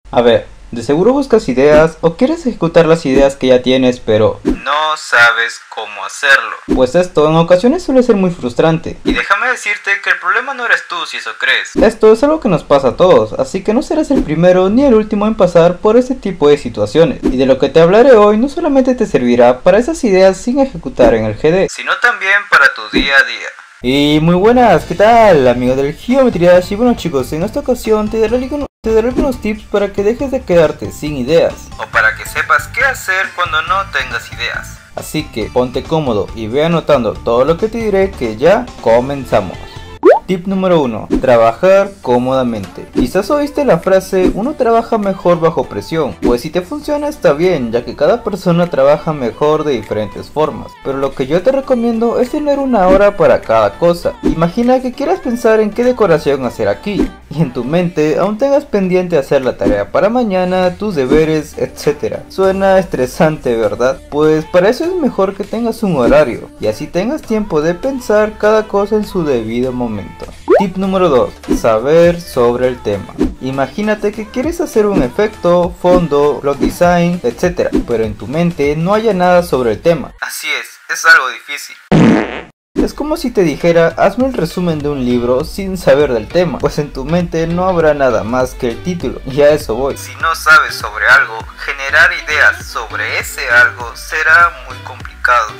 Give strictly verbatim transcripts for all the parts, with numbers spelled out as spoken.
A ver, de seguro buscas ideas o quieres ejecutar las ideas que ya tienes, pero no sabes cómo hacerlo. Pues esto en ocasiones suele ser muy frustrante. Y déjame decirte que el problema no eres tú si eso crees. Esto es algo que nos pasa a todos, así que no serás el primero ni el último en pasar por este tipo de situaciones. Y de lo que te hablaré hoy no solamente te servirá para esas ideas sin ejecutar en el G D, sino también para tu día a día. Y muy buenas, ¿qué tal amigos del Geometry Dash? Y bueno chicos, en esta ocasión te daré, algunos, te daré algunos tips para que dejes de quedarte sin ideas, o para que sepas qué hacer cuando no tengas ideas. Así que ponte cómodo y ve anotando todo lo que te diré, que ya comenzamos. Tip número uno. Trabajar cómodamente. Quizás oíste la frase, uno trabaja mejor bajo presión. Pues si te funciona está bien, ya que cada persona trabaja mejor de diferentes formas. Pero lo que yo te recomiendo es tener una hora para cada cosa. Imagina que quieras pensar en qué decoración hacer aquí, y en tu mente aún tengas pendiente hacer la tarea para mañana, tus deberes, etcétera. Suena estresante, ¿verdad? Pues para eso es mejor que tengas un horario, y así tengas tiempo de pensar cada cosa en su debido momento. Tip número dos. Saber sobre el tema. Imagínate que quieres hacer un efecto, fondo, block design, etcétera, pero en tu mente no haya nada sobre el tema. Así es, es algo difícil. Es como si te dijera, hazme el resumen de un libro sin saber del tema, pues en tu mente no habrá nada más que el título, y a eso voy. Si no sabes sobre algo, generar ideas sobre ese algo será muy complicado.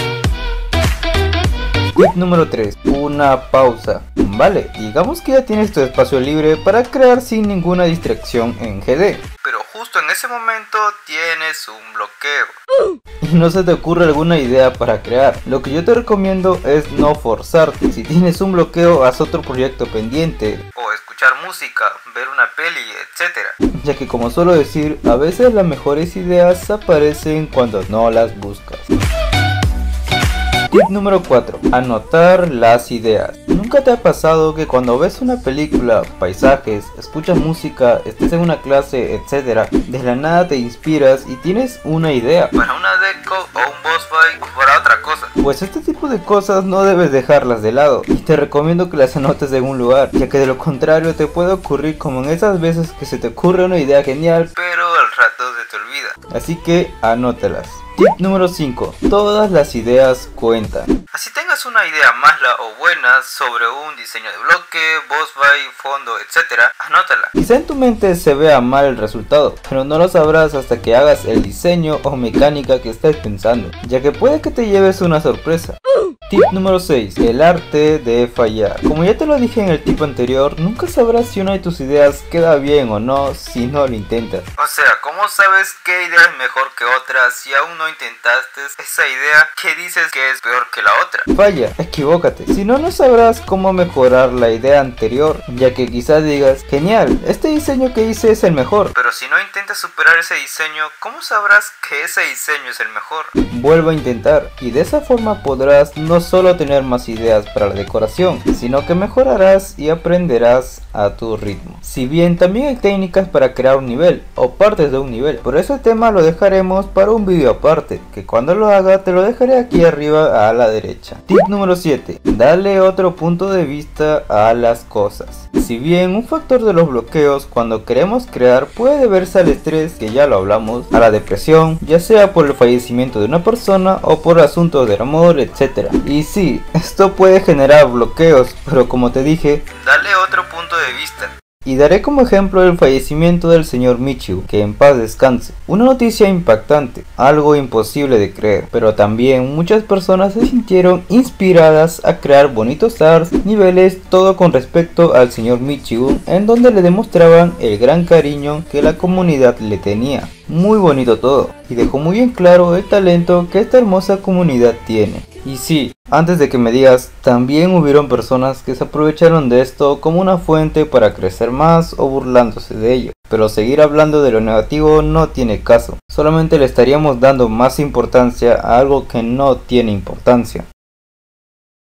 Tip número tres. Una pausa. Vale, digamos que ya tienes tu espacio libre para crear sin ninguna distracción en G D, pero justo en ese momento tienes un bloqueo y no se te ocurre alguna idea para crear. Lo que yo te recomiendo es no forzarte. Si tienes un bloqueo, haz otro proyecto pendiente, o escuchar música, ver una peli, etcétera. Ya que, como suelo decir, a veces las mejores ideas aparecen cuando no las buscas. Tip número cuatro. Anotar las ideas. ¿Nunca te ha pasado que cuando ves una película, paisajes, escuchas música, estés en una clase, etcétera, de la nada te inspiras y tienes una idea para una deco o un boss fight o para otra cosa? Pues este tipo de cosas no debes dejarlas de lado, y te recomiendo que las anotes en un lugar, ya que de lo contrario te puede ocurrir como en esas veces que se te ocurre una idea genial, pero al rato se te olvida. Así que anótalas. Tip número cinco. Todas las ideas cuentan. Así tengas una idea mala o buena sobre un diseño de bloque, boss fight, fondo, etcétera, anótala. Quizá en tu mente se vea mal el resultado, pero no lo sabrás hasta que hagas el diseño o mecánica que estés pensando, ya que puede que te lleves una sorpresa. Tip número seis. El arte de fallar. Como ya te lo dije en el tip anterior, nunca sabrás si una de tus ideas queda bien o no si no lo intentas. O sea, ¿cómo sabes qué idea es mejor que otra si aún no intentaste esa idea que dices que es peor que la otra? Falla, equivócate. Si no, no sabrás cómo mejorar la idea anterior, ya que quizás digas, genial, este diseño que hice es el mejor. Pero si no intentas superar ese diseño, ¿cómo sabrás que ese diseño es el mejor? Vuelve a intentar, y de esa forma podrás no solo tener más ideas para la decoración, sino que mejorarás y aprenderás a tu ritmo. Si bien también hay técnicas para crear un nivel o partes de un nivel, por ese tema lo dejaremos para un vídeo aparte, que cuando lo haga te lo dejaré aquí arriba a la derecha. Tip número siete. Dale otro punto de vista a las cosas. Si bien un factor de los bloqueos cuando queremos crear puede deberse al estrés, que ya lo hablamos, a la depresión, ya sea por el fallecimiento de una persona o por asuntos de amor, etcétera. Y sí, esto puede generar bloqueos, pero como te dije, dale otro punto de vista. Y daré como ejemplo el fallecimiento del señor Michiu, que en paz descanse. Una noticia impactante, algo imposible de creer, pero también muchas personas se sintieron inspiradas a crear bonitos arts, niveles, todo con respecto al señor Michiu, en donde le demostraban el gran cariño que la comunidad le tenía. Muy bonito todo, y dejó muy bien claro el talento que esta hermosa comunidad tiene. Y sí, antes de que me digas, también hubieron personas que se aprovecharon de esto como una fuente para crecer más o burlándose de ello. Pero seguir hablando de lo negativo no tiene caso, solamente le estaríamos dando más importancia a algo que no tiene importancia.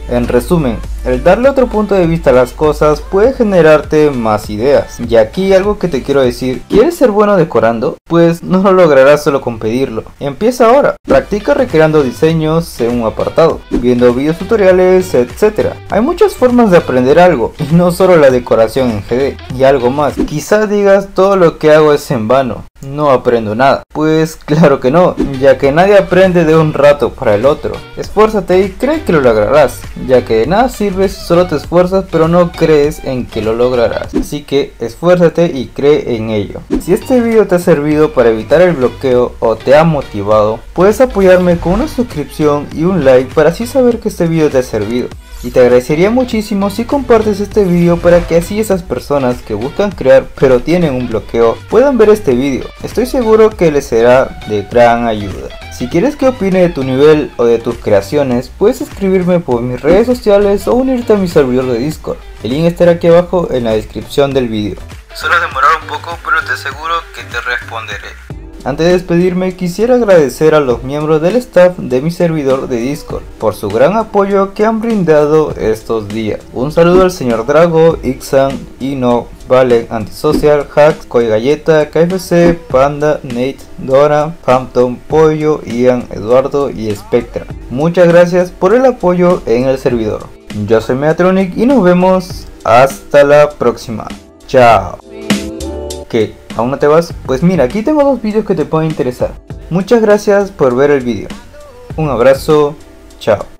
En resumen, el darle otro punto de vista a las cosas puede generarte más ideas. Y aquí algo que te quiero decir: ¿quieres ser bueno decorando? Pues no lo lograrás solo con pedirlo. Empieza ahora. Practica recreando diseños en un apartado, viendo videos tutoriales, etcétera. Hay muchas formas de aprender algo, y no solo la decoración en G D. Y algo más, quizás digas: todo lo que hago es en vano, no aprendo nada. Pues claro que no, ya que nadie aprende de un rato para el otro. Esfuérzate y cree que lo lograrás, ya que de nada sirve si solo te esfuerzas pero no crees en que lo lograrás. Así que esfuérzate y cree en ello. Si este video te ha servido para evitar el bloqueo o te ha motivado, puedes apoyarme con una suscripción y un like para así saber que este video te ha servido. Y te agradecería muchísimo si compartes este video para que así esas personas que buscan crear pero tienen un bloqueo puedan ver este video. Estoy seguro que les será de gran ayuda. Si quieres que opine de tu nivel o de tus creaciones, puedes escribirme por mis redes sociales o unirte a mi servidor de Discord. El link estará aquí abajo en la descripción del video. Suele demorar un poco, pero te aseguro que te responderé. Antes de despedirme, quisiera agradecer a los miembros del staff de mi servidor de Discord por su gran apoyo que han brindado estos días. Un saludo al señor Drago, Ixan, Ino, Valen, Antisocial, Hacks, Koi Galleta, K F C, Panda, Nate, Dora, Phantom, Pollo, Ian, Eduardo y Spectra. Muchas gracias por el apoyo en el servidor. Yo soy Megatronic y nos vemos hasta la próxima. Chao. ¿Qué? ¿Aún no te vas? Pues mira, aquí tengo dos vídeos que te pueden interesar. Muchas gracias por ver el vídeo. Un abrazo. Chao.